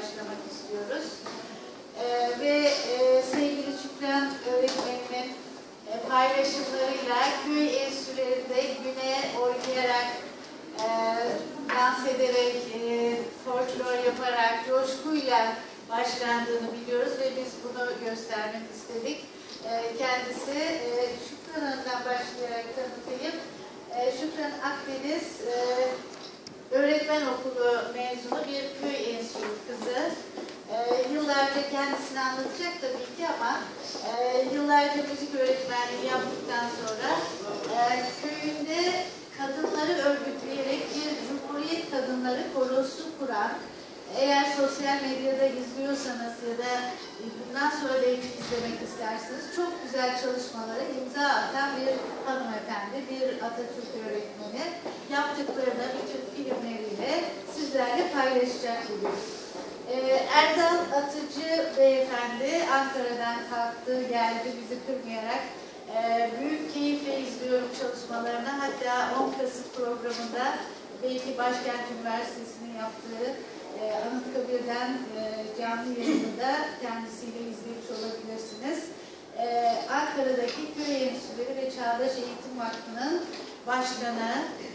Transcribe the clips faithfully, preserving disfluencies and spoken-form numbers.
başlamak istiyoruz. Ee, ve e, sevgili Şükran öğretmenimin e, paylaşımlarıyla köy enstitülerinde güne oynayarak, e, dans ederek, e, folklor yaparak, coşkuyla başlandığını biliyoruz ve biz bunu göstermek istedik. E, kendisi, e, Şükran Hanım'dan başlayarak tanıtayım. E, Şükran Akdeniz, e, öğretmen okulu mezunu bir köy enstitüsü kızı. Ee, yıllarca kendisini anlatacak tabii ki ama e, yıllarca müzik öğretmenliği yaptıktan sonra e, köyünde kadınları örgütleyerek bir Cumhuriyet Kadınları Korosu kuran, eğer sosyal medyada izliyorsanız ya da bundan sonra belki izlemek isterseniz çok güzel çalışmalara imza atan bir hanımefendi, bir Atatürk öğretmeni. Yaptıklarını bütün filmleriyle sizlerle paylaşacak bugün. Ee, Erdal Atıcı beyefendi Ankara'dan kalktı, geldi bizi kırmayarak. Ee, büyük keyifle izliyorum çalışmalarını. Hatta on Kasım programında belki Başkent Üniversitesi'nin yaptığı e, Anıtkabir'den e, canlı yayında kendisiyle izlemiş olabilirsiniz. Ee, Ankara'daki Köy Enstitüleri ve Çağdaş Eğitim Vakfı'nın başkanı,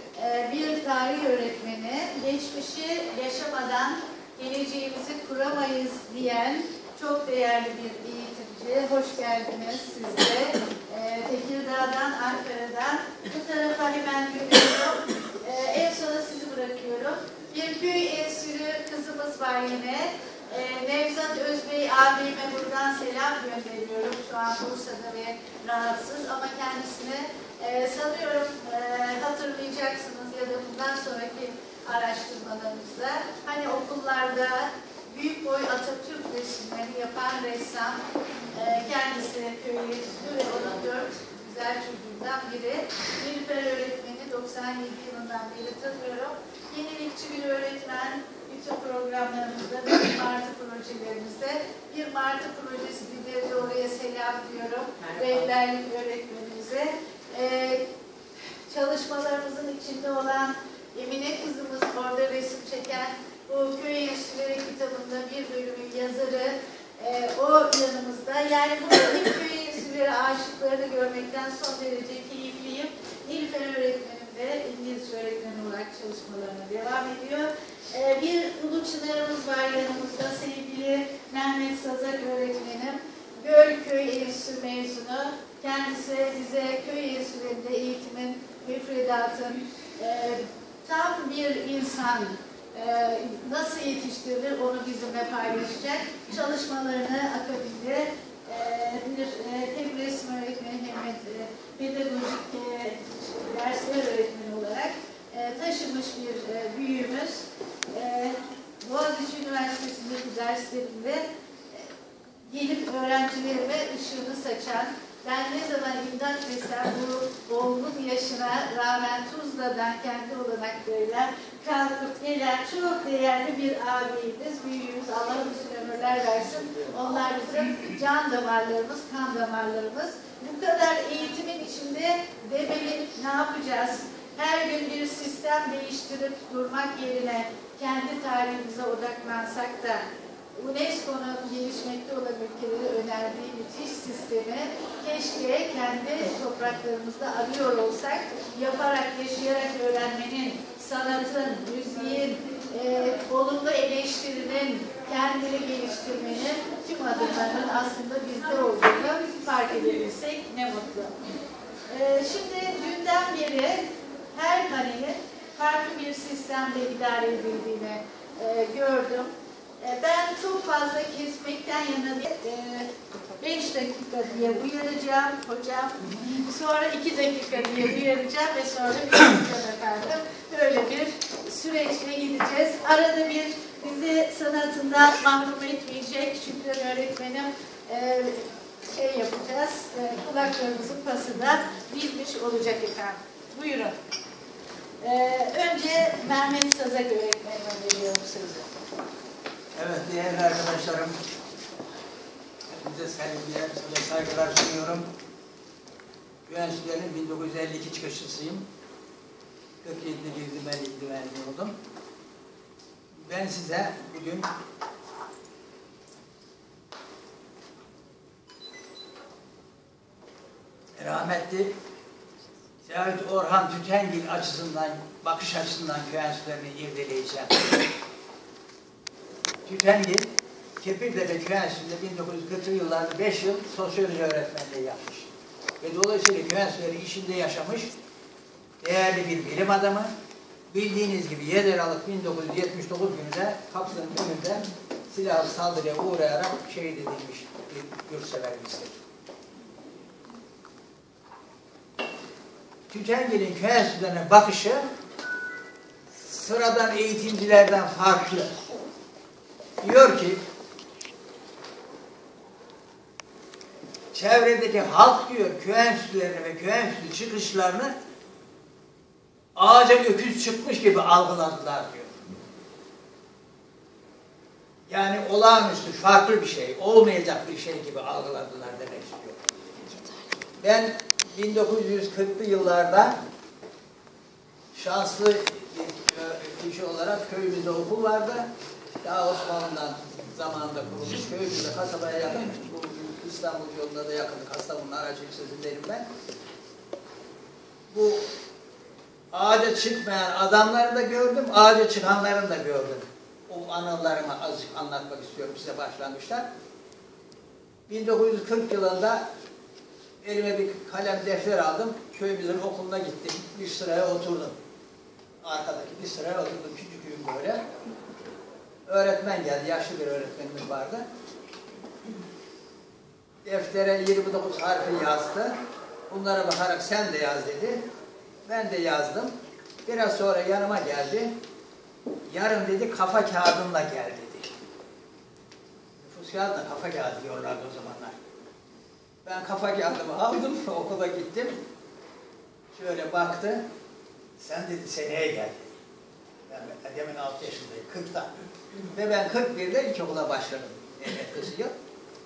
e, bir tarih öğretmeni, geçmişi yaşamadan geleceğimizi kuramayız diyen çok değerli bir eğitimci. Hoş geldiniz siz de. Ee, Tekirdağ'dan, Ankara'dan. Bu tarafa hemen dönüyorum. Ee, en sona sizi bırakıyorum. Bir köy enstitülü kızımız var yine. Ee, Nevzat Özbey abime buradan selam gönderiyorum. Şu an Bursa'da ve rahatsız ama kendisini e, sanıyorum e, hatırlayacaksınız ya da bundan sonraki araştırmalarımızda. Hani okullarda büyük boy Atatürk resimleri yapan ressam, e, kendisi köy enstitülü ve onun dört güzel çocuğundan biri. Nilüfer öğretmeni doksan yedi yılından beri tanıyorum. Yenilikçi bir öğretmen, bütün programlarımızda, bir Martı projelerimizde. Bir Martı projesi lideri de oraya selam diyorum. Rehberlik öğretmenimize. E, çalışmalarımızın içinde olan Emine kızımız, orada resim çeken bu Köy Enstitüleri kitabında bir bölümün yazarı, e, o yanımızda. Yani buradaki Köy Enstitüleri aşıklarını görmekten son derece keyifliyim. Nilüfer öğretmenim de İngilizce öğretmeni olarak çalışmalarına devam ediyor. E, bir Ulu Çınar'ımız var yanımızda, sevgili Mehmet Sazak öğretmenim. Gölköy Enstitüsü mezunu. Kendisi bize köy enstitülerinde eğitimin, müfredatın, e, tam bir insan e, nasıl yetiştirilir onu bizimle paylaşacak. Çalışmalarını akabinde e, bir e, hem resim öğretmeni hem de pedagojik e, dersler öğretmeni olarak e, taşımış bir e, büyüğümüz. E, Boğaziçi Üniversitesi'ndeki derslerinde e, gelip öğrencilerime ışığını saçan, ben ne zaman imdat desem bu olgun yaşına rağmen Tuzla'dan kendi olanaklarıyla kalkıp gelen çok değerli bir abimiz, büyüğümüz, Allah uzun ömürler versin. Onlar bizim can damarlarımız, kan damarlarımız. Bu kadar eğitimin içinde debelenip ne yapacağız? Her gün bir sistem değiştirip durmak yerine kendi tarihimize odaklansak da UNESCO'nun gelişmekte olan ülkelere önerdiği müthiş sistemi keşke kendi topraklarımızda arıyor olsak, yaparak, yaşayarak öğrenmenin, sanatın, müziğin, e, olumlu eleştirinin, kendini geliştirmenin tüm adımlarının aslında bizde olduğunu fark edebilsek ne mutlu. E, şimdi dünden beri her panelin farklı bir sistemde idare edildiğini e, gördüm. Ben çok fazla kesmekten yana beş dakika diye uyaracağım hocam. Sonra iki dakika diye uyaracağım ve sonra bir dakika efendim. Böyle bir süreçle gideceğiz. Arada bir bizi sanatından mahrum etmeyecek Şükran öğretmenim şey yapacağız. Kulaklarımızın pasına bilmiş olacak efendim. Buyurun. Önce Mehmet Sazak öğretmenime veriyorum sözü. Evet, değerli arkadaşlarım, hepinize sevgiler ve saygılar sunuyorum. Üniversitenin bin dokuz yüz elli iki çıkışlısıyım. kırk yedide girdim, elli yedide mezun oldum. Ben size bugün rahmetli Zahit Orhan Tütengil açısından, bakış açısından köy enstitülerini irdeleyeceğim. Tütengil, Kepirtepe Köy Enstitüsü'nde bin dokuz yüz kırklı yıllarda beş yıl sosyoloji öğretmenliği yapmış. Ve dolayısıyla köy enstitüleri içinde yaşamış değerli bir bilim adamı. Bildiğiniz gibi yedi Aralık bin dokuz yüz yetmiş dokuz gününde Kapsa'nın önünde silahlı saldırıya uğrayarak şehit edilmiş bir yurtseverimizdir. Tütengil'in köy enstitülerine bakışı sıradan eğitimcilerden farklı. Diyor ki, çevredeki halk diyor köy enstitülerini ve köy enstitü çıkışlarını ağaca öküz çıkmış gibi algıladılar diyor. Yani olağanüstü, farklı bir şey, olmayacak bir şey gibi algıladılar demek istiyor. Ben bin dokuz yüz kırklı yıllarda şanslı bir kişi olarak köyümüzde okul vardı. Daha Osmanlı'dan zamanında kurulmuş köyümüzde kasabaya yakın, bu İstanbul yolunda da yakın, Kastamonu'nun Araç ilçesindeyim ben. Bu ağaca çıkmayan adamları da gördüm, ağaca çıkanları da gördüm. O anılarımı azıcık anlatmak istiyorum size başlangıçta. bin dokuz yüz kırk yılında elime bir kalem defter aldım, köyümüzün okuluna gittim, bir sıraya oturdum. Arkadaki bir sıraya oturdum, küçüküyüm böyle. Öğretmen geldi, yaşlı bir öğretmenimiz vardı. Deftere yirmi dokuz harfi yazdı. Bunlara bakarak sen de yaz dedi. Ben de yazdım. Biraz sonra yanıma geldi. Yarın dedi kafa kağıdınla gel dedi. Nüfus kağıdına kafa kağıdı diyorlardı o zamanlar. Ben kafa kağıdımı aldım, okula gittim. Şöyle baktı. Sen dedi seneye gel dedi. Ben demin altı yaşındayım, kırkta. Ve ben kırk birde ilkokula başladım. Evet, kızı yok.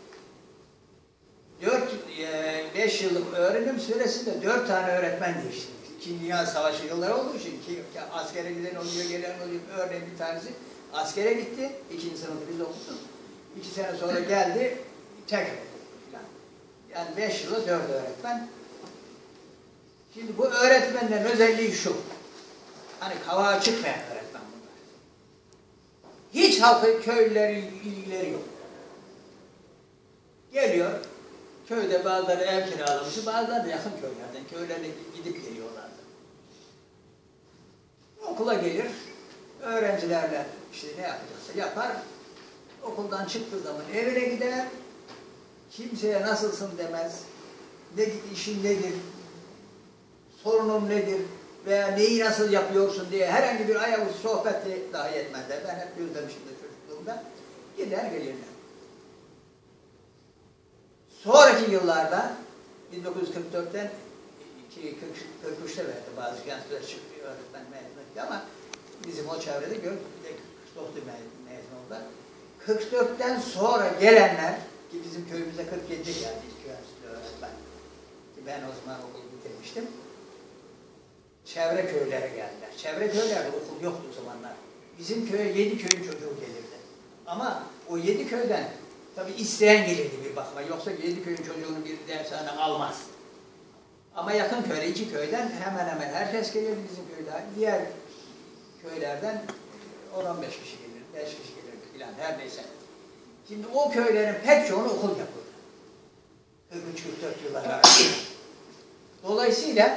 dört beş yıllık öğrenim süresinde dört tane öğretmen değişti. İkinci Dünya Savaşı yılları olduğu için ki askere giden oluyor, gelen oluyor. Örneğin bir tanesi askere gitti. İkinci sınıfı biz okuduk. İki sene sonra geldi. Tekrar. Yani beş yılı dört öğretmen. Şimdi bu öğretmenlerin özelliği şu. Hani kavağa çıkmayan öğretmen bunlar. Hiç halkı, köylülerin ilgileri yok. Geliyor. Köyde bazıları ev kiralamışı, bazıları da yakın köylerden, köylerine gidip geliyorlardı. Okula gelir, öğrencilerle işte ne yapacaksa yapar, okuldan çıktığı zaman evine gider, kimseye nasılsın demez, ne işin nedir, sorunun nedir veya neyi nasıl yapıyorsun diye herhangi bir ayaküstü sohbeti dahi etmezler. Ben hep gözlemişimdir çocukluğumda. Gider gelirler. Sonraki yıllarda bin dokuz yüz kırk dörtten kırk üçte verdi bazı gençler çıktı öğretmen mezun etti ama bizim o çevrede gördük bir de kırk dokuzda mezun oldular. kırk dörtten sonra gelenler ki bizim köyümüze kırk yedide geldi ilk üniversite öğretmen ki ben o zaman okulu bitirmiştim. Çevre köylere geldiler. Çevre köylerde okul yoktu o zamanlar. Bizim köye yedi köyün çocuğu gelirdi. Ama o yedi köyden tabii isteyen gelirdi bir bakıma. Yoksa yedi köyün çocuğunu bir dershane almaz. Ama yakın köyde, iki köyden hemen hemen herkes gelirdi bizim köyden. Diğer köylerden on on beş kişi gelir, beş kişi gelir filan her neyse. Şimdi o köylerin pek çoğunu okul yapıldı. kırk üç kırk dört yıllar arasında. Dolayısıyla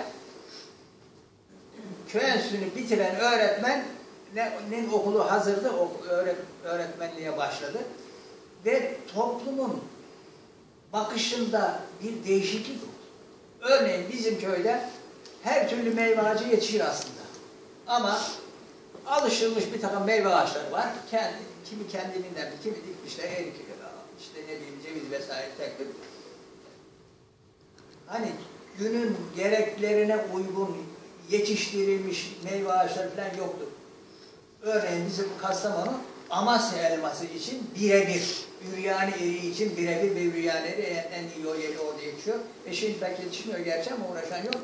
köy enstitüsünü bitiren öğretmenin okulu hazırdı, öğretmenliğe başladı. Ve toplumun bakışında bir değişiklik oldu. Örneğin bizim köyde her türlü meyve ağacı yetişir aslında. Ama alışılmış bir takım meyve ağaçları var. Kendi, kimi kendiliğinden, kimi dikmişler, erik, işte ne bileyim ceviz vesaire tekrar. Hani günün gereklerine uygun yetiştirilmiş meyve ağaçları falan yoktu. Örneğin bizim Kastamonu Amasya elması için birebir, Üryani eriği için birebir ve Üryani eriği en iyi o yeri orada yetişiyor. E şimdi belki yetişmiyor gerçi ama uğraşan yok.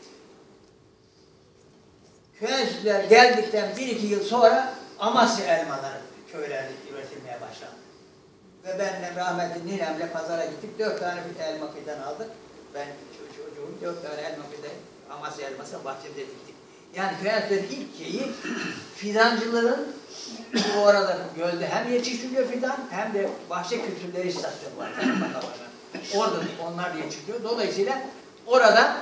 Köy enstitüler geldikten bir iki yıl sonra Amasya elmaları köylerde üretilmeye başlandı. Ve benle rahmetli ninemle pazara gittik, dört tane bir elma fidan aldık. Ben çocuğum dört tane elma bir de Amasya elması bahçede diktik. Yani köy enstitülerinin ilk şeyi fidancılığın bu arada gölde hem yetiştiriyor fidan hem de bahçe kültürleri istasyonu var. Orada onlar yetiştiriyor. Dolayısıyla orada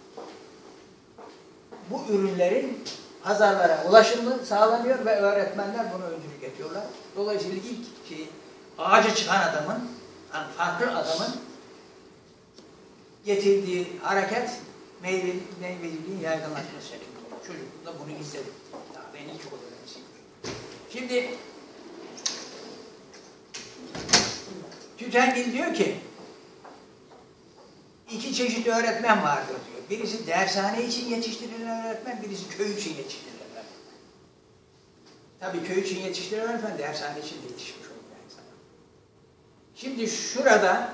bu ürünlerin pazarlara ulaşımı sağlanıyor ve öğretmenler buna öncülük ediyorlar. Dolayısıyla ilk şey, ağaca çıkan adamın, yani farklı adamın getirdiği hareket meyve, meyveciliğin yaygınlaşması şeklinde olur. Çocukluğumda bunu izledim. Ya beni çok önemsiyor. Şimdi Tütengil diyor ki iki çeşit öğretmen vardır diyor. Birisi dershane için yetiştirilen öğretmen, birisi köy için yetiştirilen öğretmen. Tabii köy için yetiştirilen öğretmen dershane için de yetişmiş oluyor yani sana. Şimdi şurada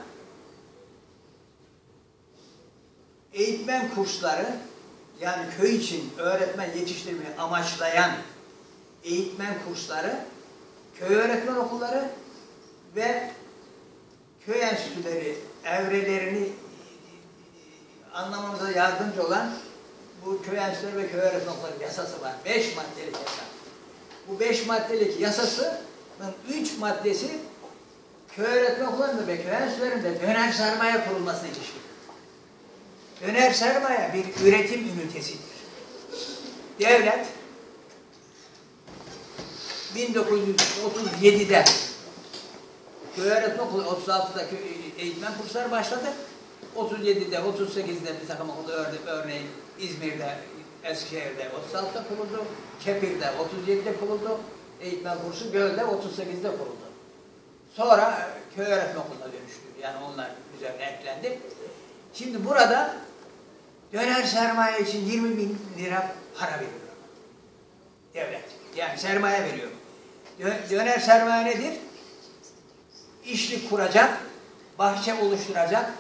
eğitmen kursları, yani köy için öğretmen yetiştirmeyi amaçlayan eğitmen kursları, köy öğretmen okulları ve köy enstitüleri evrelerini anlamamıza yardımcı olan bu köy enstitüleri ve köy öğretmen okulları yasası var. Beş maddelik yasa. Bu beş maddelik yasasının üç maddesi köy öğretmen okullarında ve köy enstitülerinde döner sermaye kurulmasına ilişkin. Döner sermaye bir üretim ünitesidir. Devlet bin dokuz yüz otuz yedi'de köy öğretmen okulu, otuz altı'da eğitmen kursları başladı. otuz yedi'de, otuz sekiz'de bir takım okulda örneğin İzmir'de, Eskişehir'de otuz altı'da kuruldu. Kepir'de otuz yedi'de kuruldu. Eğitmen kursu Göl'de otuz sekiz'de kuruldu. Sonra köy öğretmen okuluna dönüştü. Yani onlar üzerine eklendi. Şimdi burada döner sermaye için yirmi bin lira para veriyor devlet. Yani sermaye veriyor. Döner sermaye nedir? İşlik kuracak, bahçe oluşturacak,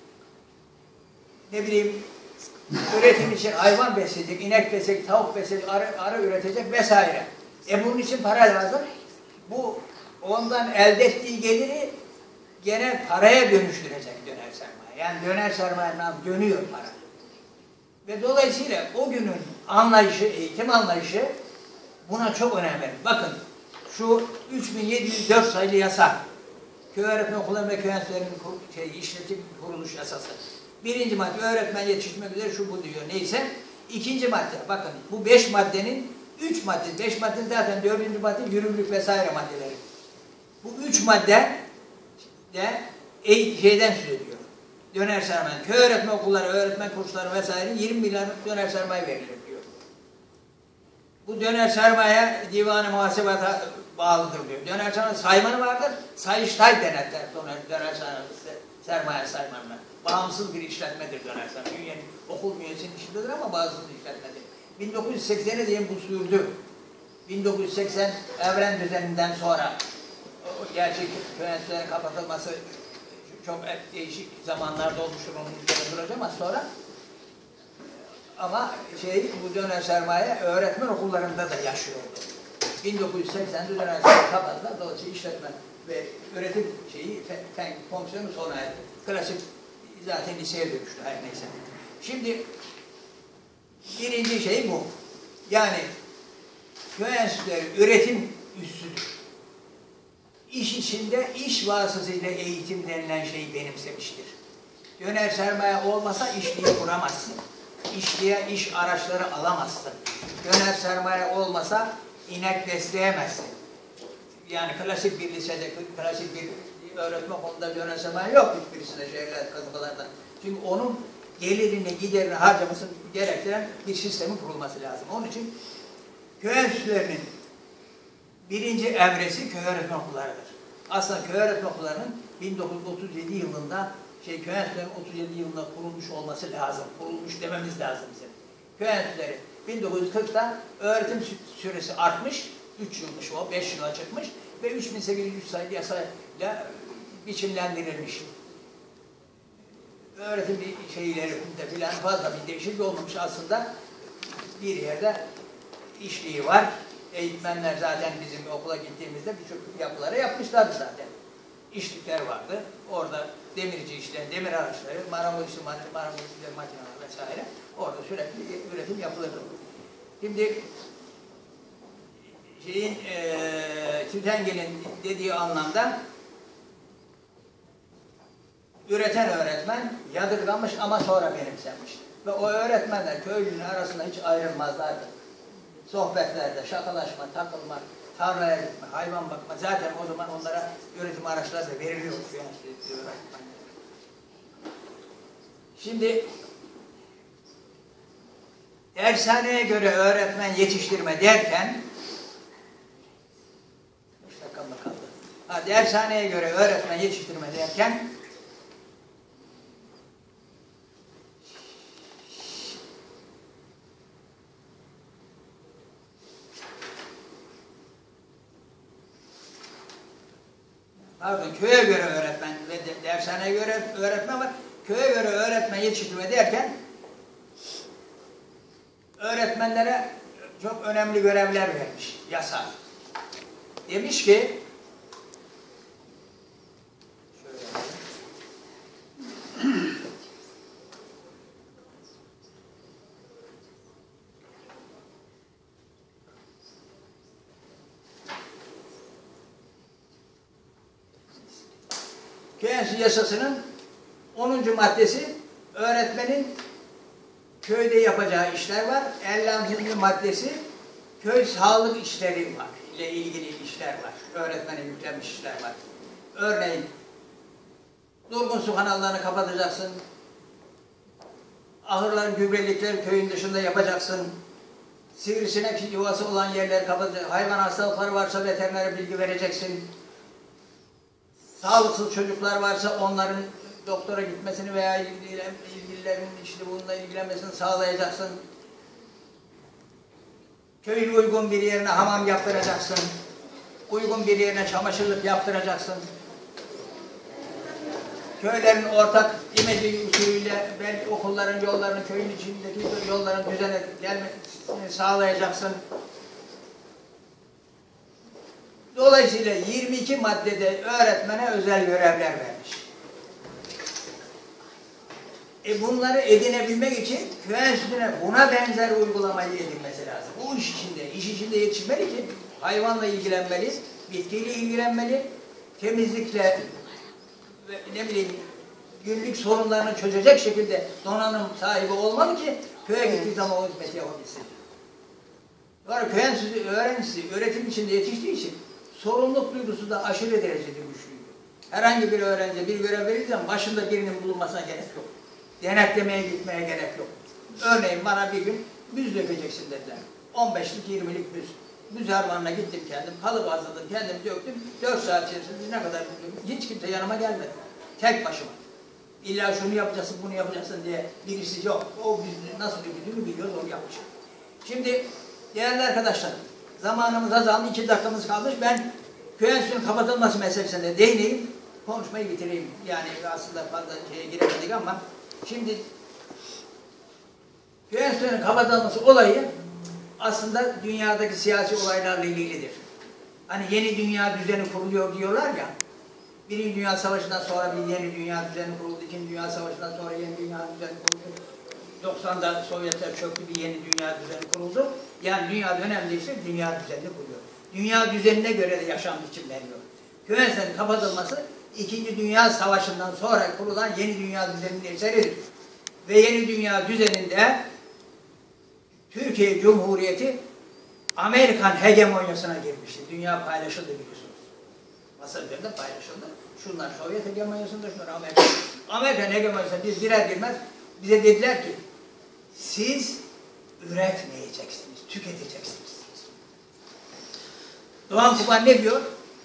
ne bileyim üretim için hayvan besleyecek, inek besleyecek, tavuk besleyecek, arı, arı üretecek vesaire. E bunun için para lazım. Bu ondan elde ettiği geliri gene paraya dönüştürecek döner sermaye. Yani döner sermayenin dönüyor para. Ve dolayısıyla o günün anlayışı, eğitim anlayışı buna çok önem verir. Bakın şu üç bin yedi yüz dört sayılı yasa, köy öğretmen okulları ve köy enstitülerinin şey, işletim kuruluş yasası. Birinci madde öğretmen yetiştirmek üzere şu bu diyor. Neyse. İkinci madde. Bakın bu beş maddenin üç madde. Beş madde zaten dördüncü madde yürürlük vesaire maddeleri. Bu üç madde de şeyden söz ediyor. Döner sermaye. Köy öğretmen okulları, öğretmen kursları vesaire yirmi milyar döner sermaye verilir diyor. Bu döner sermaye divanı muhasebata bağlıdır diyor. Döner sermaye saymanı vardır. Sayıştay denetler döner, döner sermaye saymanına. Bağımsız bir işletmedir döner sermaye. Yani okul mühendisinin işindedir ama bağımsız bir işletmedir. bin dokuz yüz seksen'e değin bu sürdü. bin dokuz yüz seksen evren düzeninden sonra gerçek köy enstitülerinin kapatılması çok değişik zamanlarda olmuştur, onun üzerine duracağım az sonra. Ama şey, bu döner sermaye öğretmen okullarında da yaşıyordu. bin dokuz yüz seksen'de döner sermaye kapattılar. Dolayısıyla işletme ve üretim şeyi, fen, fonksiyonu sona erdi. Klasik zaten liseye dönüştü her neyse. Şimdi birinci şey bu. Yani köy enstitüleri üretim üssüdür. İş içinde iş vasıtasıyla eğitim denilen şeyi benimsemiştir. Döner sermaye olmasa işliği kuramazsın. İşliğe iş araçları alamazsın. Döner sermaye olmasa inek besleyemezsin. Yani klasik bir lisede, klasik bir öğretmen okulunda döner sermaye yok hiçbirisinde şehirler, kasıbalarda. Çünkü onun gelirini, giderini harcaması gerektiren bir sistemin kurulması lazım. Onun için köy enstitülerinin birinci evresi köy öğretmen okullarıdır. Aslında köy öğretmen okullarının bin dokuz yüz otuz yedi yılında şey köy enstitülerinin otuz yedi yılında kurulmuş olması lazım. Kurulmuş dememiz lazım bizim. Köy enstitüleri bin dokuz yüz kırk'ta öğretim süresi artmış. üç yılmış o, beş yıla çıkmış ve üç bin sekiz yüz üç sayılı yasayla biçimlendirilmiş. Öğretim şeylerinde filan fazla bir değişiklik olmamış aslında. Bir yerde işliği var. Eğitmenler zaten bizim okula gittiğimizde birçok yapıları yapmışlardı zaten. işlikler vardı. Orada demirci işleyen demir araçları, marangozcu işleyen marangozcu işleyen makineler vesaire. Orada sürekli üretim yapılırdı. Şimdi şeyin e, Tütengel'in dediği anlamda üreten öğretmen yadırganmış ama sonra benimsenmiş. Ve o öğretmenler köylünün arasında hiç ayrılmazlardı. Sohbetlerde, şakalaşma, takılma, tarlaya gitme, hayvan bakma. Zaten o zaman onlara üretim araçları da veriliyor. Şimdi dershaneye göre öğretmen yetiştirme derken beş dakika mı kaldı? Ha, dershaneye göre öğretmen yetiştirme derken pardon, köye göre öğretmen ve dershaneye göre öğretmen var. Köye göre öğretmen yetiştirme derken öğretmenlere çok önemli görevler vermiş yasa. Demiş ki Köy Enstitüsü Yasası'nın onuncu maddesi öğretmenin köyde yapacağı işler var. elli altıncı maddesi köy sağlık işleri var, ile ilgili işler var. Öğretmene yüklenmiş işler var. Örneğin durgun su kanallarını kapatacaksın. Ahırların, gübrelikleri köyün dışında yapacaksın. Sivrisinek yuvası olan yerleri kapatacaksın. Hayvan hastalıkları varsa veterinere bilgi vereceksin. Sağlıksız çocuklar varsa onların doktora gitmesini veya ilgililerin işte bununla ilgilenmesini sağlayacaksın. Köyün uygun bir yerine hamam yaptıracaksın. Uygun bir yerine çamaşırlık yaptıracaksın. Köylerin ortak imece usulüyle belki okulların, yolların, köyün içindeki yolların düzene gelmesini sağlayacaksın. Dolayısıyla yirmi iki maddede öğretmene özel görevler vermiş. E bunları edinebilmek için köy enstitüsüne buna benzer uygulamayı edinmesi lazım. Bu iş içinde, iş içinde yetişmeli ki hayvanla ilgilenmeli, bitkiyle ilgilenmeli, temizlikle ve ne bileyim günlük sorunlarını çözecek şekilde donanım sahibi olmalı ki köye gittiği zaman o hizmeti yapabilsin. Sonra köy enstitüsü öğrencisi öğretim içinde yetiştiği için sorumluluk duygusu da aşırı derecede güçlüydü. Herhangi bir öğrenci bir görev verirken başında birinin bulunmasına gerek yok. Denetlemeye gitmeye gerek yok. Örneğin bana bir gün büz dökeceksin dediler. on beşlik yirmilik büz. Büz harmanına gittim kendim, kalıp hazırladım, kendim döktüm. dört saat içerisinde ne kadar hiç kimse yanıma gelmedi. Tek başıma. İlla şunu yapacaksın, bunu yapacaksın diye birisi yok. O büz nasıl döküldüğünü biliyoruz, onu yapmış. Şimdi değerli arkadaşlar, zamanımız azaldı, iki dakikamız kalmış. Ben köy enstitüsünün kapatılması meselesine değineyim, konuşmayı bitireyim. Yani aslında fazla şeye giremedik ama şimdi köy enstitüsünün kapatılması olayı aslında dünyadaki siyasi olaylarla ilgilidir. Hani yeni dünya düzeni kuruluyor diyorlar ya, Birinci Dünya Savaşı'ndan sonra bir yeni dünya düzeni kuruldu, İkinci Dünya Savaşı'ndan sonra yeni dünya düzeni kuruldu. doksanda Sovyetler çöktü, bir yeni dünya düzeni kuruldu. Yani dünya dönem değişti, dünya düzenini kuruyor. Dünya düzenine göre de yaşam biçim veriyor. Köy enstitüsünün kapatılması İkinci Dünya Savaşı'ndan sonra kurulan yeni dünya düzeninin eseridir. Ve yeni dünya düzeninde Türkiye Cumhuriyeti Amerikan hegemonyasına girmişti. Dünya paylaşıldı biliyorsunuz. Masa üzerinde paylaşıldı. Şunlar Sovyet hegemonyasında, şunlar Amerikan. Amerikan hegemonyasına biz girer girmez bize dediler ki siz üretmeyeceksiniz, tüketeceksiniz. Doğan Kuban ne diyor?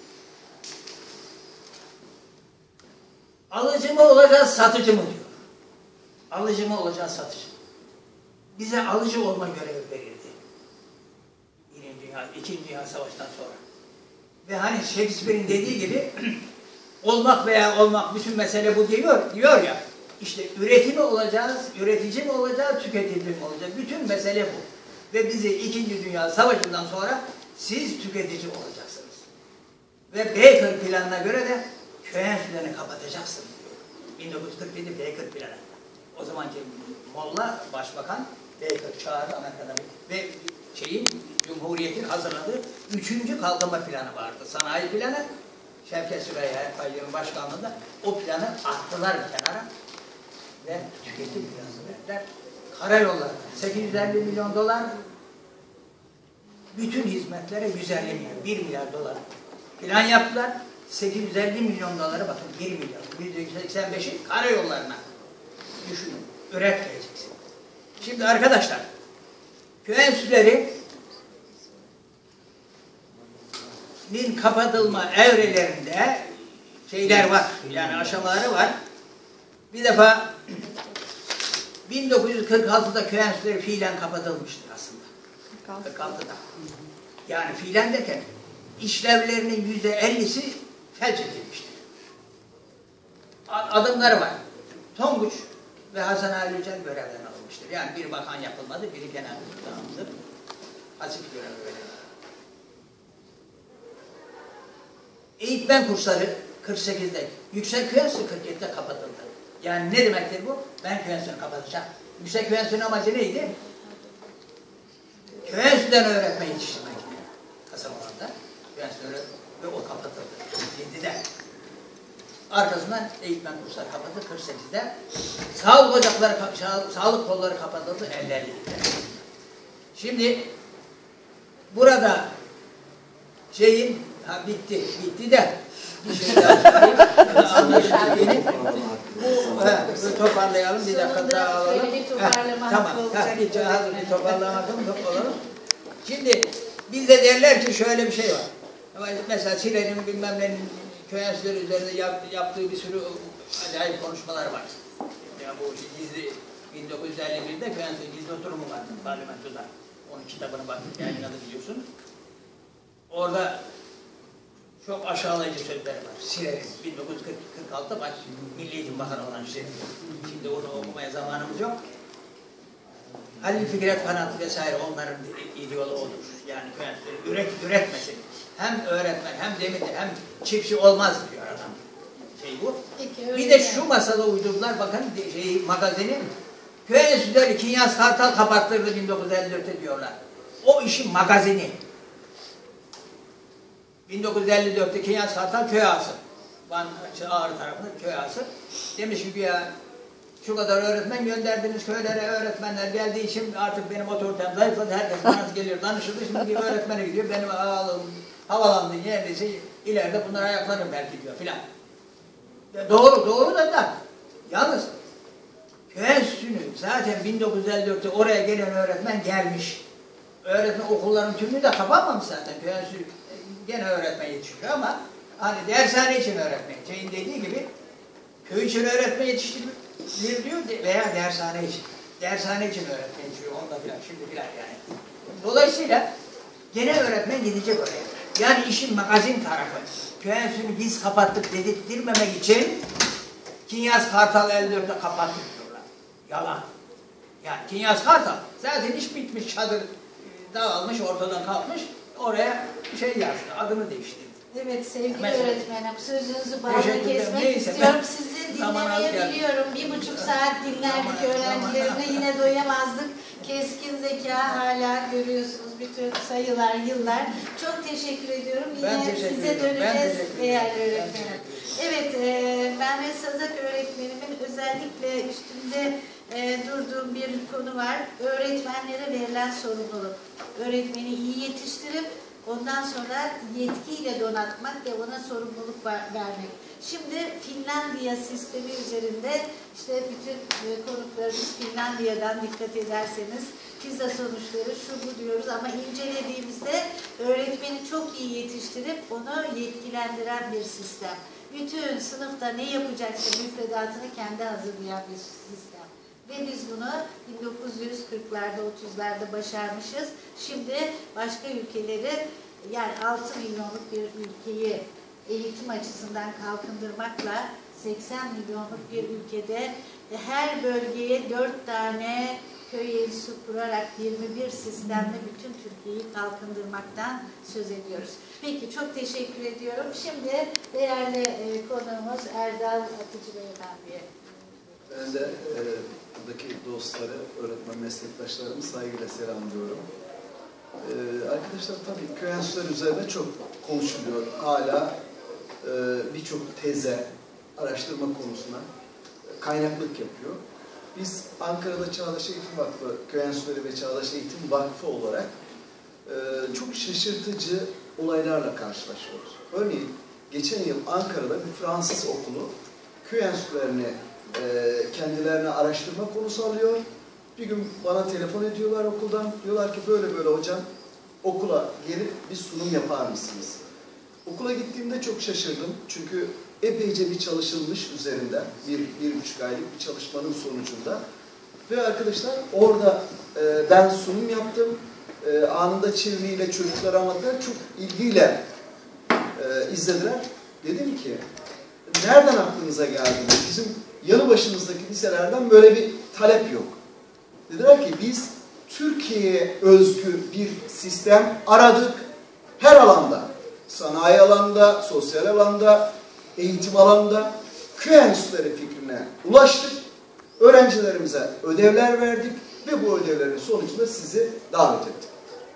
Alıcı mı olacağız, satıcı mı diyor. Alıcı mı olacağız, satıcı mı? Bize alıcı olma görevi verildi. Birinci Dünya, İkinci Dünya Savaşı'ndan sonra. Ve hani Shakespeare'in dediği gibi olmak veya olmak bütün mesele bu diyor, diyor ya. İşte üretimi olacağız, üretici mi olacağız, tüketici mi olacağız? Bütün mesele bu. Ve bizi İkinci Dünya Savaşı'ndan sonra siz tüketici olacaksınız. Ve Baker planına göre de köy enstitülerini kapatacaksın diyor. bin dokuz yüz kırk yedi Baker planı. O zamanki Molla Başbakan Baker çağırdı Amerika'da ve şeyin, Cumhuriyet'in hazırladığı üçüncü kalkınma planı vardı. Sanayi planı, Şevket Süreyya Erbay'ın başkanlığında o planı attılar bir kenara ve tüketim planı verdiler. Karayolları sekiz yüz elli milyon dolar, bütün hizmetlere yüz elli milyon, bir milyar dolar plan yaptılar. sekiz yüz elli milyon doları bakın bir milyar, yüzde seksen beşi karayollarına düşünün, üretmeyeceksin. Şimdi arkadaşlar, köy enstitüleri nin kapatılma evrelerinde şeyler var, yani aşamaları var. Bir defa bin dokuz yüz kırk altıda köy enstitüleri fiilen kapatılmıştır aslında. kırk altıda. Yani fiilen derken işlevlerinin yüzde ellisi felç edilmiştir. Adımları var. Tonguç ve Hasan Ali Yücel görevden alınmıştır. Yani bir bakan yapılmadı, biri genel müdür alındı. Açık görev verildi. Eğitmen kursları kırk sekizde, yüksek köy enstitüsü kırk yedide kapatıldı. Yani ne demektir bu? Ben köy enstitüsünü kapatacağım. Yüksek köy enstitüsünün amacı neydi? Köy enstitüden öğretmen yetiştirmek. Kasabalarda köy enstitüleri ve o kapatıldı. yedide. Arkasından eğitmen kursları kapatıldı kırk sekizde. Sağlık ocakları, sağlık kolları kapatıldı elli'de. Şimdi burada şeyin ha bitti, bitti de bir şey daha söyleyeyim. Anlaşıldı. Bu he, toparlayalım, bir dakika daha alalım. Bir toparlama tamam, hakkı olacak. bir, hazır bir toparlama hakkı olalım. Şimdi bizde derler ki şöyle bir şey var. Mesela Sile'nin bilmem nenin köy enstitüleri üzerinde yap, yaptığı bir sürü acayip konuşmalar var. Yani bu gizli bin dokuz yüz elli birde köy enstitüleri gizli oturumu vardı parlamentoda. Onun kitabını bakıp yayınladı biliyorsun. Orada çok aşağılayıcı sözleri var. Sile'nin bin dokuz yüz kırk altıda baş Milli Eğitim Bakanı olan şey. Şimdi onu okumaya zamanımız yok. Halil Fikret Kanat vesaire onların ideolu odur. Yani köy enstitüleri üret, üretmesin. Hem öğretmen, hem demirci, hem çiftçi olmaz diyor adam. Şey bu. Peki, bir de şu masada uydurdular, bakın şey, magazinin. Köy enstitüleri Kinyas Kartal kapattırdı bin dokuz yüz elli dörtte diyorlar. O işin magazini. bin dokuz yüz elli dörtte Kinyas Kartal köy ağası. Van Ağrı tarafında köy ağası. Demiş ki ya şu kadar öğretmen gönderdiniz köylere, öğretmenler geldiği için artık benim otoritem zayıfladı. Herkes bana geliyor, danışıldı. Şimdi bir öğretmene gidiyor. Benim ağalım havalandığı yerdeyse ileride bunlar ayaklanır belki diyor filan. Doğru, doğru da da. Yalnız köy enstitüsünü zaten bin dokuz yüz elli dörtte oraya gelen öğretmen gelmiş. Öğretmen okulların tümünü de kapanmamış zaten. Köy enstitüsü gene öğretmen yetiştiriyor ama hani dershane için öğretmen. Şeyin dediği gibi köy için öğretmen yetiştiriyor diyor veya dershane için. Dershane için öğretmen yetiştiriyor. Onda filan, şimdi filan yani. Dolayısıyla gene öğretmen gidecek oraya. Yani işin magazin tarafı. Köy enstitüsünü biz kapattık dedirtmemek için Kinyas Kartal elli dörtte kapattık diyorlar. Yalan. Yani Kinyas Kartal zaten iş bitmiş, çadır dağılmış, ortadan kalkmış. Oraya şey yazdı, adını değiştirdi. Evet sevgili Mesela, öğretmenim, sözünüzü bağlı kesmek Neyse, istiyorum. ben, Sizi zaman az geldi. dinlemeyebiliyorum. Bir buçuk saat dinlerdik Zaman- öğrencilerimle, zaman- yine doyamazdık. Keskin zeka hala görüyorsunuz bütün sayılar, yıllar. Çok teşekkür ediyorum. Yine Ben teşekkür size ederim. Ben döneceğiz teşekkür değerli ederim. Ben öğretmenim. teşekkür Evet, e, Mehmet Sazak öğretmenimin özellikle üstünde e, durduğum bir konu var. Öğretmenlere verilen sorumluluk. Öğretmeni iyi yetiştirip ondan sonra yetkiyle donatmak ve ona sorumluluk vermek. Şimdi Finlandiya sistemi üzerinde işte bütün e, konuklarımız Finlandiya'dan dikkat ederseniz PISA sonuçları şu bu diyoruz ama incelediğimizde öğretmeni çok iyi yetiştirip onu yetkilendiren bir sistem. Bütün sınıfta ne yapacaksa müfredatını kendi hazırlayan bir sistem. Ve biz bunu bin dokuz yüz kırklarda, otuzlarda başarmışız. Şimdi başka ülkeleri, yani altı milyonluk bir ülkeyi eğitim açısından kalkındırmakla seksen milyonluk bir ülkede her bölgeye dört tane köy enstitüsü kurarak yirmi bir sistemle bütün Türkiye'yi kalkındırmaktan söz ediyoruz. Peki, çok teşekkür ediyorum. Şimdi değerli e, konuğumuz Erdal Atıcı Beyefendi'ye. Ben de e, buradaki dostları, öğretmen meslektaşlarımı saygıyla selamlıyorum. E, arkadaşlar, tabii köy enstitüleri üzerine çok konuşuluyor. Hala e, birçok teze, araştırma konusuna e, kaynaklık yapıyor. Biz Ankara'da Çağdaş Eğitim Vakfı, Köy Enstitüleri ve Çağdaş Eğitim Vakfı olarak e, çok şaşırtıcı olaylarla karşılaşıyoruz. Örneğin geçen yıl Ankara'da bir Fransız okulu köy enstitülerini e, kendilerine araştırma konusu alıyor. Bir gün bana telefon ediyorlar okuldan. Diyorlar ki böyle böyle hocam, okula gelip bir sunum yapar mısınız? Okula gittiğimde çok şaşırdım. Çünkü epeyce bir çalışılmış üzerinde, bir, bir buçuk aylık bir çalışmanın sonucunda. Ve arkadaşlar orada e, ben sunum yaptım. E, anında çeviriyle çocuklara anlattılar. Çok ilgiyle e, izlediler. Dedim ki, nereden aklınıza geldi? Bizim yanı başımızdaki liselerden böyle bir talep yok. Dediler ki biz Türkiye'ye özgü bir sistem aradık. Her alanda, sanayi alanında, sosyal alanda, eğitim alanında köy enstitüleri fikrine ulaştık. Öğrencilerimize ödevler verdik ve bu ödevlerin sonucunda sizi davet ettik.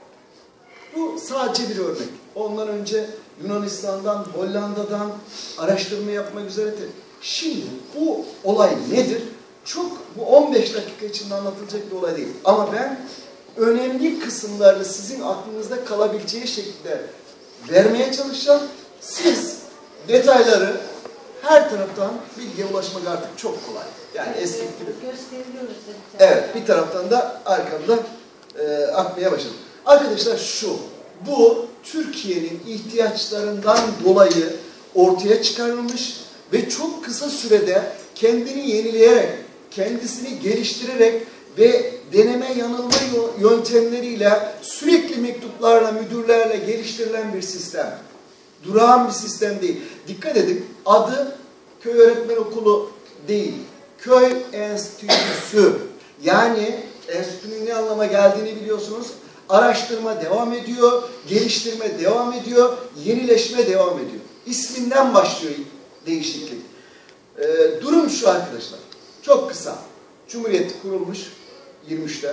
Bu sadece bir örnek. Ondan önce Yunanistan'dan, Hollanda'dan araştırma yapmak üzere. Şimdi bu olay nedir? Çok, bu on beş dakika içinde anlatılacak bir olay değil. Ama ben önemli kısımlarını sizin aklınızda kalabileceği şekilde vermeye çalışacağım. Siz detayları her taraftan bilgiye ulaşmak artık çok kolay. Yani eski gibi. Gösteriliyoruz. Evet, bir taraftan da arkamda e, akmaya başladı. Arkadaşlar şu, bu Türkiye'nin ihtiyaçlarından dolayı ortaya çıkarılmış ve çok kısa sürede kendini yenileyerek, kendisini geliştirerek ve deneme yanılma yöntemleriyle sürekli mektuplarla, müdürlerle geliştirilen bir sistem. Durağan bir sistem değil. Dikkat edin, adı Köy Öğretmen Okulu değil. Köy Enstitüsü. Yani enstitünün ne anlama geldiğini biliyorsunuz. Araştırma devam ediyor, geliştirme devam ediyor, yenileşme devam ediyor. İsminden başlıyor değişiklik. Ee, durum şu arkadaşlar. Çok kısa. Cumhuriyet kurulmuş yirmi üçte.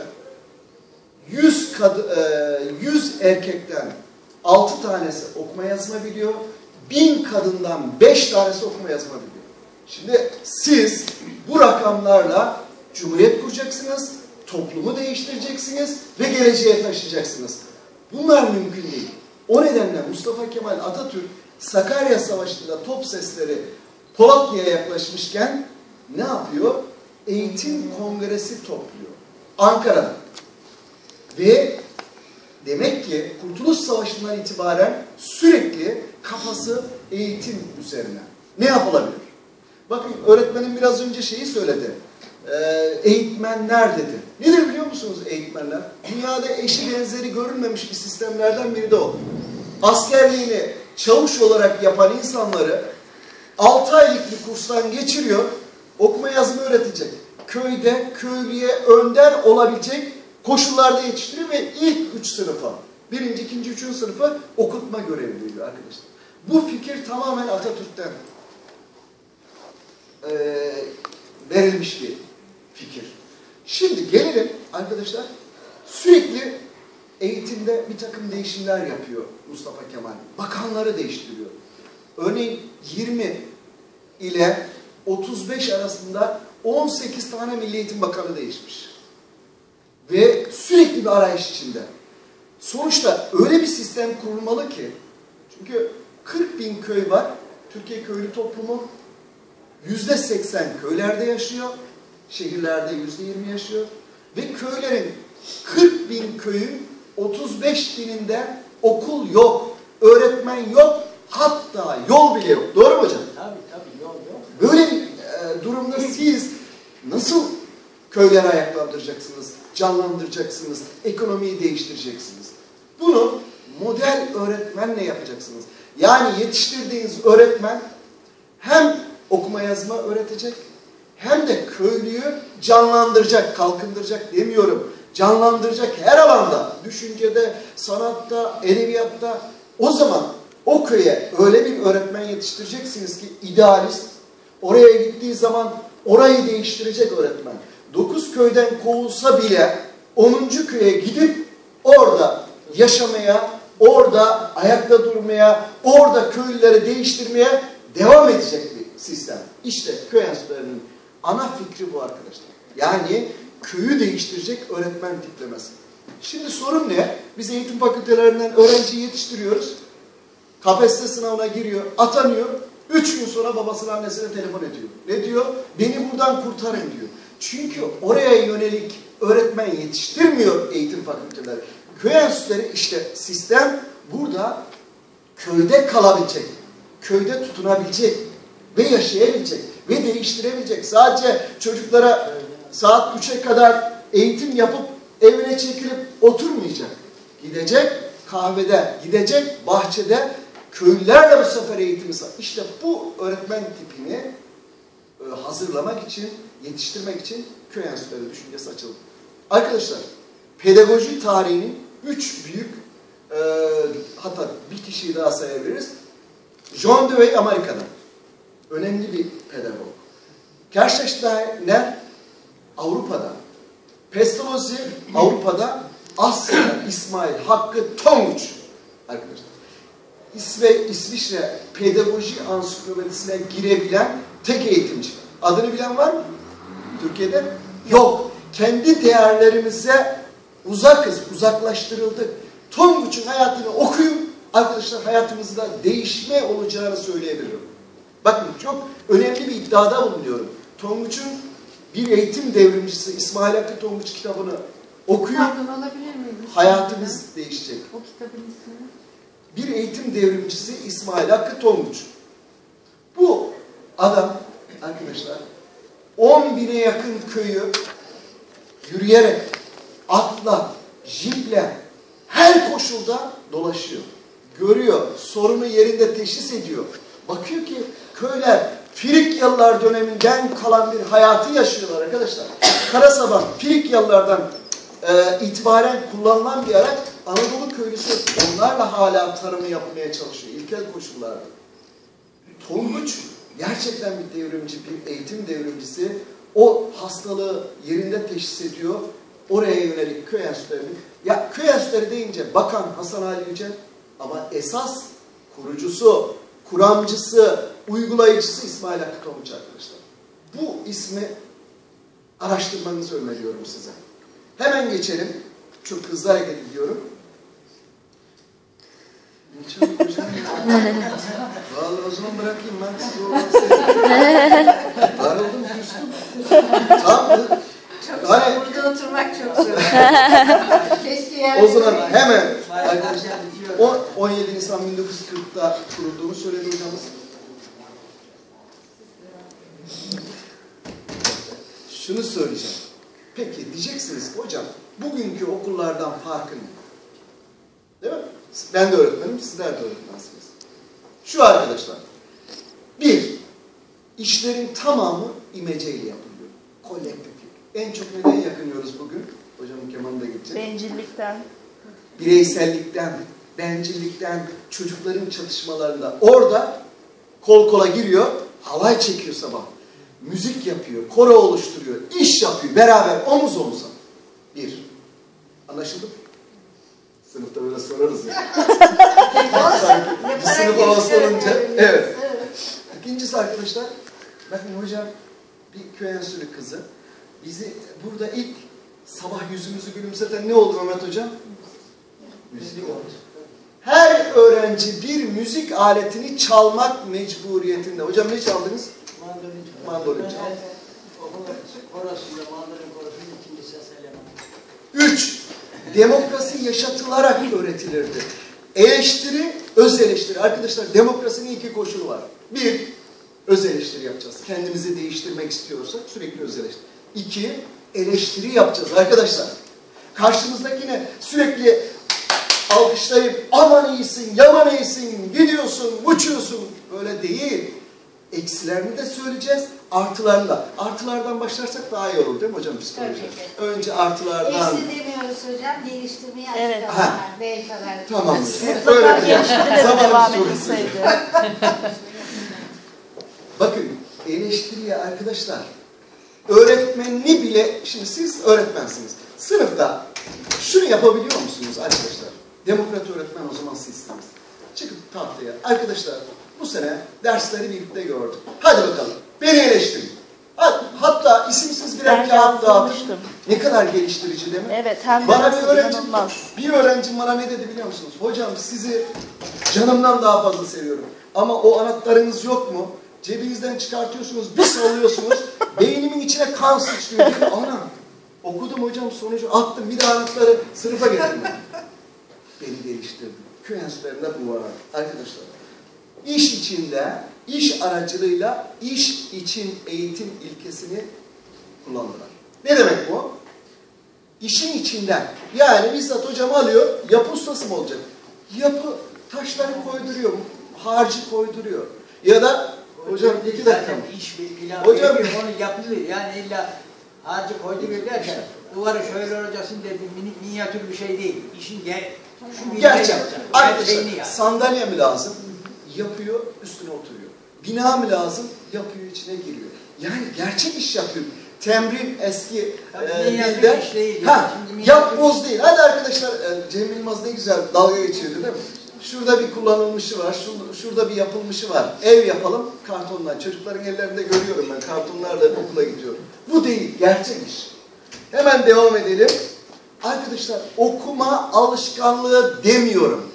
yüz, kadı, e, yüz erkekten altı tanesi okuma yazma biliyor. bin kadından beş tanesi okuma yazma biliyor. Şimdi siz bu rakamlarla Cumhuriyet kuracaksınız, toplumu değiştireceksiniz ve geleceğe taşıyacaksınız. Bunlar mümkün değil. O nedenle Mustafa Kemal Atatürk Sakarya Savaşı'nda top sesleri Polatlı'ya yaklaşmışken ne yapıyor? Eğitim kongresi topluyor. Ankara'da. Ve demek ki Kurtuluş Savaşı'ndan itibaren sürekli kafası eğitim üzerine. Ne yapılabilir? Bakın öğretmenim biraz önce şeyi söyledi. Ee, eğitmenler dedi. Nedir biliyor musunuz eğitmenler? Dünyada eşi benzeri görülmemiş bir sistemlerden biri de o. Askerliğini çavuş olarak yapan insanları altı aylık bir kurstan geçiriyor. Okuma yazma öğretecek. Köyde köylüye önder olabilecek koşullarda yetiştiriyor ve ilk üç sınıfa, birinci, ikinci, üçüncü sınıfa okutma görevi veriyor arkadaşlar. Bu fikir tamamen Atatürk'ten e, verilmiş bir fikir. Şimdi gelelim arkadaşlar, sürekli eğitimde bir takım değişimler yapıyor Mustafa Kemal. Bakanları değiştiriyor. Örneğin yirmi ile otuz beş arasında on sekiz tane Milli Eğitim Bakanı değişmiş. Ve sürekli bir arayış içinde. Sonuçta öyle bir sistem kurulmalı ki, çünkü kırk bin köy var, Türkiye köylü toplumu yüzde seksen köylerde yaşıyor, şehirlerde yüzde yirmi yaşıyor ve köylerin kırk bin köyün otuz beş bininde okul yok, öğretmen yok, hatta yol bile yok. Doğru mu hocam? Tabii tabii, yol yok. Böyle bir e, durumda siz nasıl köyleri ayaklandıracaksınız, canlandıracaksınız, ekonomiyi değiştireceksiniz? Bunu model öğretmenle yapacaksınız. Yani yetiştirdiğiniz öğretmen hem okuma yazma öğretecek, hem de köylüyü canlandıracak, kalkındıracak demiyorum. Canlandıracak her alanda, düşüncede, sanatta, edebiyatta. O zaman o köye öyle bir öğretmen yetiştireceksiniz ki idealist, oraya gittiği zaman orayı değiştirecek öğretmen. Dokuz köyden kovulsa bile onuncu köye gidip orada yaşamaya, orada ayakta durmaya, orada köylüleri değiştirmeye devam edecek bir sistem. İşte köy enstitülerinin ana fikri bu arkadaşlar. Yani köyü değiştirecek öğretmen tiplemesi. Şimdi sorun ne? Biz eğitim fakültelerinden öğrenciyi yetiştiriyoruz. K P S S sınavına giriyor, atanıyor. Üç gün sonra babasına, annesine telefon ediyor. Ne diyor? Beni buradan kurtarın diyor. Çünkü oraya yönelik öğretmen yetiştirmiyor eğitim fakülteleri. Köy enstitüleri, işte sistem burada köyde kalabilecek, köyde tutunabilecek ve yaşayabilecek ve değiştirebilecek. Sadece çocuklara saat üçe kadar eğitim yapıp evine çekilip oturmayacak. Gidecek kahvede, gidecek bahçede, köylülerle bu sefer eğitimi sağ. İşte bu öğretmen tipini hazırlamak için, yetiştirmek için köy enstitüleri düşüncesi açıldı. Arkadaşlar, pedagoji tarihinin üç büyük, e, hatta bir kişiyi daha sayabiliriz. John Dewey Amerika'dan. Önemli bir pedagog. Gerçekten Avrupa'da. Pestalozzi Avrupa'da. Asya'da İsmail Hakkı Tonguç. Arkadaşlar. İsve, İsviçre Pedagoji Ansiklopedisine girebilen tek eğitimci. Adını bilen var mı? Türkiye'de? Yok. Kendi değerlerimize uzakız, uzaklaştırıldık. Tonguç'un hayatını okuyun. Arkadaşlar, hayatımızda değişme olacağını söyleyebilirim. Bakın, çok önemli bir iddiada bulunuyorum. Tonguç'un bir eğitim devrimcisi İsmail Hakkı Tonguç kitabını okuyun. Pardon, alabilir miyim? Hayatımız değişecek. O kitabın ismini. Bir eğitim devrimcisi İsmail Hakkı Tonguç. Bu adam arkadaşlar on bine yakın köyü yürüyerek, atla, jiple, her koşulda dolaşıyor. Görüyor, sorunu yerinde teşhis ediyor. Bakıyor ki köyler Frikyalılar döneminden kalan bir hayatı yaşıyorlar arkadaşlar. Karasaban, Frikyalılardan e, itibaren kullanılan bir araç. Anadolu köylüsü onlarla hala tarımı yapmaya çalışıyor. İlkel koşullarda. Tonguç gerçekten bir devrimci, bir eğitim devrimcisi. O hastalığı yerinde teşhis ediyor. Oraya yönelik köy enstitülerini. Ya köy enstitüleri deyince bakan Hasan Ali Yücel ama esas kurucusu, kuramcısı, uygulayıcısı İsmail Hakkı Tonguç arkadaşlar. Bu ismi araştırmanızı öneriyorum size. Hemen geçelim. Çok hızlı hareket ediyorum. Çabuk hocam ya. Vallahi o zaman bırakayım ben sizi olmasaydım. Darıldım, küstüm. Tam Çok hani, zor. Burada oturmak çok zor. Keşke yani. o zaman hemen arkadaşlar on yedi Nisan bin dokuz yüz kırk'ta kurulduğunu söyledi hocamız. Şunu söyleyeceğim. Peki diyeceksiniz ki hocam bugünkü okullardan farkı ne? Değil mi? Ben de öğretmenim, sizler de öğretmensiniz. Şu arkadaşlar. Bir, işlerin tamamı imeceyle yapılıyor. Kolektif. En çok neden yakınıyoruz bugün? Hocamın kemanı da gidecek. Bencillikten. Bireysellikten, bencillikten, çocukların çatışmalarında. Orada kol kola giriyor, halay çekiyor sabah. Müzik yapıyor, koro oluşturuyor, iş yapıyor. Beraber omuz omuza. Bir. Anlaşıldı mı? Sınıfta böyle sorarız ya. Bir sınıf havası olunca. Evet. İkincisi arkadaşlar, bakın hocam bir köy enstitülü kızı. Bizi burada ilk sabah yüzümüzü gülümseten ne oldu Mehmet hocam? Müzik oldu. Her öğrenci bir müzik aletini çalmak mecburiyetinde. Hocam ne çaldınız? Mandolin çaldım. Mandolin çaldım. Okul korosunda mandolin korosunun ikinci ses elemanı. Üç, demokrasi yaşatılarak öğretilirdi. Eleştiri, öz eleştiri. Arkadaşlar demokrasinin iki koşulu var. Bir, öz eleştiri yapacağız. Kendimizi değiştirmek istiyorsak sürekli öz eleştiri. İki, eleştiri yapacağız arkadaşlar. Karşımızdakine sürekli alkışlayıp aman iyisin, yaman iyisin, gidiyorsun, uçuyorsun. Böyle değil. Eksilerini de söyleyeceğiz, artılarla. Artılardan başlarsak daha iyi olur değil mi hocam psikoloji? Tabii. Önce artılardan. Eksi demiyoruz hocam, geliştirmeyi açık Evet. alanlar. B kadar. Tamam. Mutlaka Öyle diyor. geliştirme de Zamanımız devam çok edilseydi. Bakın eleştiriye arkadaşlar, öğretmenini bile, şimdi siz öğretmensiniz. Sınıfta şunu yapabiliyor musunuz arkadaşlar? Demokrat öğretmen o zaman sizsiniz. Çıkıp tahtaya, arkadaşlar bu sene dersleri birlikte gördük. Hadi bakalım, beni eleştirin. Hatta isimsiz birer Ben kağıt dağıtın. yazdırmıştım. Ne kadar geliştirici değil mi? Evet, hem de Bana bir nasıl öğrencim, inanılmaz. bir öğrencim bana ne dedi biliyor musunuz? Hocam sizi canımdan daha fazla seviyorum. Ama o anahtarınız yok mu? Cebinizden çıkartıyorsunuz, bir sallıyorsunuz. Beynimin içine kan sıçrıyor. Dedim, ana okudum hocam, sonucu attım. Bir de anahtarı sınıfa getirdim. Beni geliştirdi. Köy enstitülerinde bu var arkadaşlar. İş içinde, iş aracılığıyla iş için eğitim ilkesini kullandılar. Ne demek bu? İşin içinden. Yani bizzat hocam alıyor, yapı ustası mı olacak? Yapı taşları koyduruyor, harcı koyduruyor. Ya da hocam iki dakika mı? İş bir plan Hocam- veriyor, onu yapılıyor. Yani illa harcı koydu bir derken duvarı şöyle olacaksın dediğim minik minyatür bir şey değil. İşin gel, şu Gerçek. Gerçekten. Arkadaşlar sandalye mi lazım? Yapıyor, üstüne oturuyor. Bina mı lazım? Yapıyor, içine giriyor. Yani gerçek iş yapıyor. Temrin eski e, dilde. Ha, yapboz değil. Hadi arkadaşlar, e, Cem Yılmaz ne güzel dalga geçiyordu değil mi? Şurada bir kullanılmışı var, şurada, şurada bir yapılmışı var. Ev yapalım kartondan. Çocukların ellerinde görüyorum ben, kartonlarla okula gidiyorum. Bu değil, gerçek iş. Hemen devam edelim. Arkadaşlar okuma alışkanlığı demiyorum.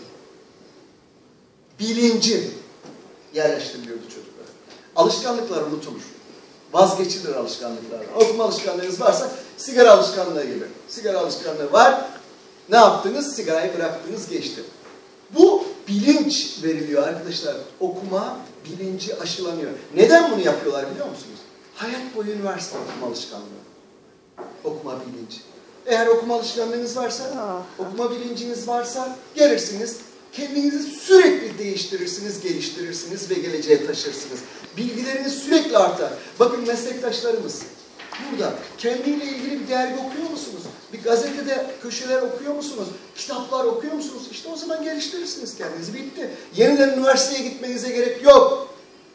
Bilinci yerleştiriliyordu çocuklara. Alışkanlıklar unutulur. Vazgeçilir alışkanlıklar. Okuma alışkanlığınız varsa sigara alışkanlığı gibi. Sigara alışkanlığı var. Ne yaptınız? Sigarayı bıraktınız, geçti. Bu bilinç veriliyor arkadaşlar. Okuma bilinci aşılanıyor. Neden bunu yapıyorlar biliyor musunuz? Hayat boyu üniversite okuma alışkanlığı. Okuma bilinci. Eğer okuma alışkanlığınız varsa, Aha. okuma bilinciniz varsa gelirsiniz. Kendinizi sürekli değiştirirsiniz, geliştirirsiniz ve geleceğe taşırsınız. Bilgileriniz sürekli artar. Bakın meslektaşlarımız burada kendiyle ilgili bir dergi okuyor musunuz? Bir gazetede köşeler okuyor musunuz? Kitaplar okuyor musunuz? İşte o zaman geliştirirsiniz kendinizi. Bitti. Yeniden üniversiteye gitmenize gerek yok.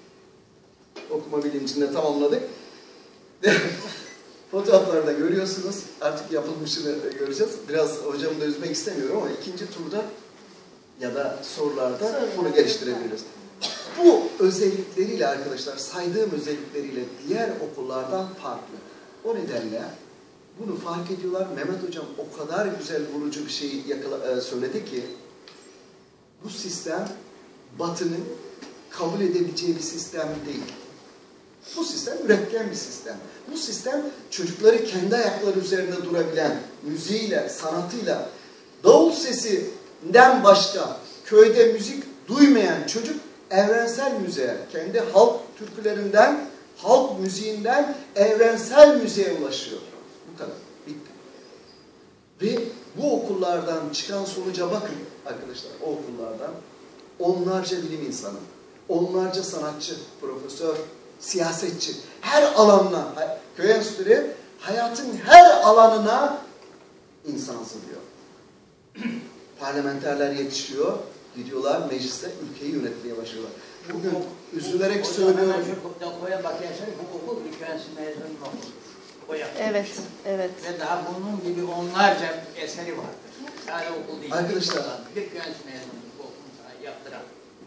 Okuma bilincini de tamamladık. Fotoğraflarda görüyorsunuz. Artık yapılmışını göreceğiz. Biraz hocamı da üzmek istemiyorum ama ikinci turda ya da sorularda bunu geliştirebiliriz. Bu özellikleriyle arkadaşlar, saydığım özellikleriyle diğer okullardan farklı. O nedenle bunu fark ediyorlar. Mehmet hocam o kadar güzel, vurucu bir şey yakala, söyledi ki bu sistem Batı'nın kabul edebileceği bir sistem değil. Bu sistem üretken bir sistem. Bu sistem çocukları kendi ayakları üzerinde durabilen, müziğiyle, sanatıyla, davul sesinden başka köyde müzik duymayan çocuk evrensel müziğe, kendi halk türkülerinden, halk müziğinden evrensel müziğe ulaşıyor. Bu kadar. Bitti. Ve bu okullardan çıkan sonuca bakın arkadaşlar, o okullardan onlarca bilim insanı, onlarca sanatçı, profesör, siyasetçi, her alanına, köy enstitüleri hayatın her alanına insan hazırlıyor. Parlamenterler yetişiyor, gidiyorlar mecliste ülkeyi yönetmeye başlıyorlar. Bugün üzülerek söylüyorum. Koya bakıyorsanız bu okul bir köyensi mezunu okul. Evet, evet. Ve daha bunun gibi onlarca eseri vardır. Sadece okul değil. Arkadaşlar. Bir köyensi mezunu bu okulu yaptıran.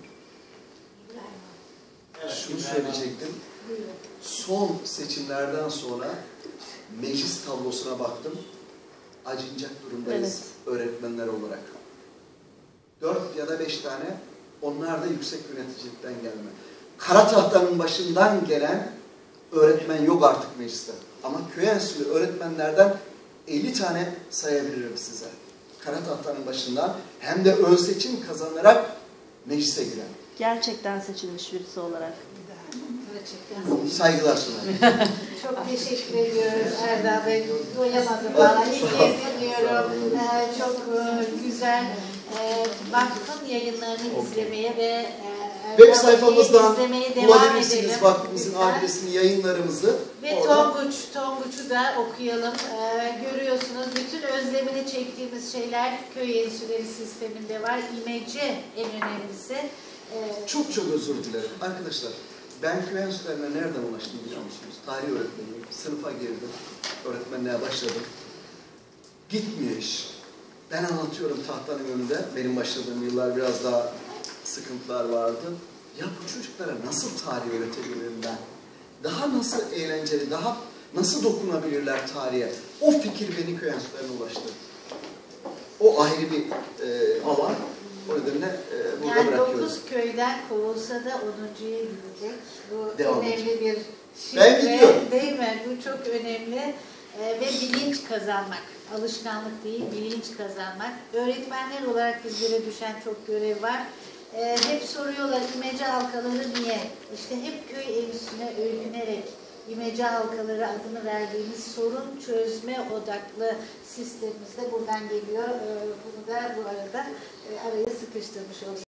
Evet, Şunu İbrahim söyleyecektim. Son seçimlerden sonra meclis tablosuna baktım. Acınacak durumdayız Evet. öğretmenler olarak. Dört ya da beş tane, onlar da yüksek yöneticilikten gelme. Kara tahtanın başından gelen öğretmen yok artık mecliste. Ama köy enstitülü öğretmenlerden elli tane sayabilirim size. Kara tahtanın başından hem de ön seçim kazanarak meclise giren. Gerçekten seçilmiş birisi olarak. Gerçekten. Saygılar sunarım. Çok teşekkür ediyoruz Erdal Bey. Doyamadım valla. İlk kez dinliyorum. Ee, çok e, güzel. E, baktım yayınlarını izlemeye ve e, Web sayfamızdan izlemeye devam bulabilirsiniz edelim. vaktimizin Lütfen. adresini, yayınlarımızı. Ve Oradan- Tonguç, Tonguç'u da okuyalım. Ee, görüyorsunuz bütün özlemini çektiğimiz şeyler köy enstitüleri sisteminde var. İmece en önemlisi. Ee, Çok çok özür dilerim. Arkadaşlar, ben köy enstitülerine nereden ulaştım biliyor musunuz? Tarih öğretmeniyim. Sınıfa girdim. Öğretmenliğe başladım. Gitmiyor iş. Ben anlatıyorum tahtanın önünde. Benim başladığım yıllar biraz daha sıkıntılar vardı. Ya bu çocuklara nasıl tarih öğretebilirim ben? Daha nasıl eğlenceli, daha nasıl dokunabilirler tarihe? O fikir beni köy enstitülerine ulaştı. O ayrı bir e, alan. O nedenle e, burada Yani bırakıyoruz. dokuz köyden kovulsa da onuncuya gidecek. Bu Devam önemli bir Ben şifre, gidiyorum. değil mi? Bu çok önemli. Ee, ve bilinç kazanmak. Alışkanlık değil, bilinç kazanmak. Öğretmenler olarak bizlere düşen çok görev var. Ee, hep soruyorlar imece halkaları niye? İşte hep köy enstitüsüne öykünerek imece halkaları adını verdiğimiz sorun çözme odaklı sistemimiz de buradan geliyor. Ee, bunu da bu arada e, araya sıkıştırmış olduk.